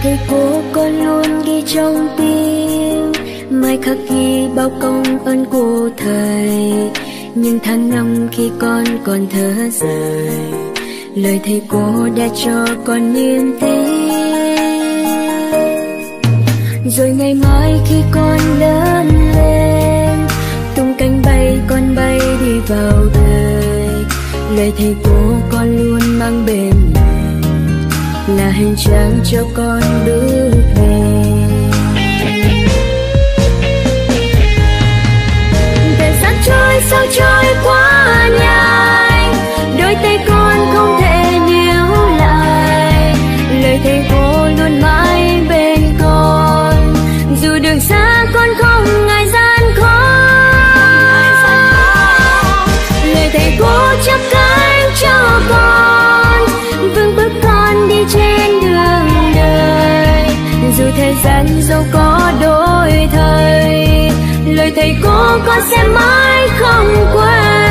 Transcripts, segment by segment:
thầy cô con luôn ghi trong tim, mai khắc ghi bao công ơn của thầy. Nhưng tháng năm khi con còn thở dài, lời thầy cô đã cho con niềm tin. Rồi ngày mai khi con lớn lên, tung cánh bay con bay đi vào đời. Lời thầy cô con luôn mang bên mình, là hành trang cho con bước về. Thời gian trôi sao trôi quá nhanh, đôi tay con không thể níu lại. Lời thầy cô luôn mãi bên con, dù đường xa con không ngại gian khó. Lời thầy cô chắp cánh cho con, vững bước con đi trên đường đời. Dù thời gian dẫu có đổi thay, lời thầy cô con sẽ mãi không quên.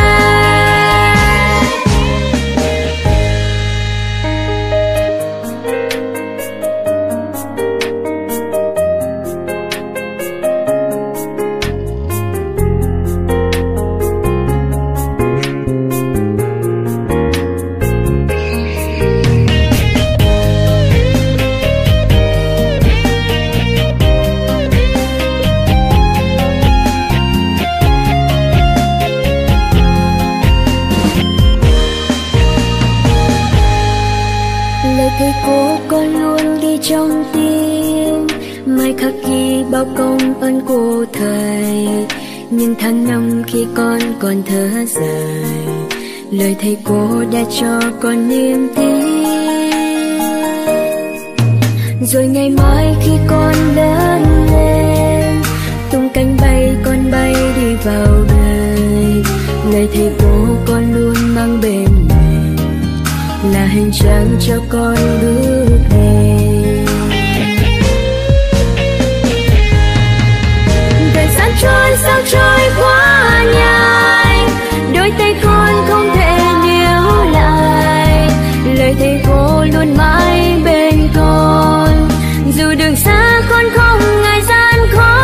Thầy cô con luôn ghi trong tim, mai khắc ghi bao công ơn của thầy. Nhưng tháng năm khi con còn thở dài, lời thầy cô đã cho con niềm tin. Rồi ngày mai khi con lớn lên, tung cánh bay con bay đi vào đời. Lời thầy cô con luôn mang bên mình, là hành trang cho con bước về. Thời gian trôi sao trôi quá nhanh, đôi tay con không thể níu lại. Lời thầy cô luôn mãi bên con, dù đường xa con không ngại gian khó.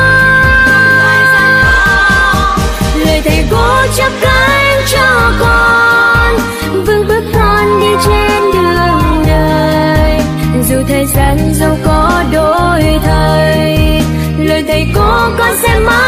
Lời thầy cô chắp cánh cho con, vững bước con đi trên đường đời. Dù thời gian dẫu có đổi thay, lời thầy cô con sẽ mãi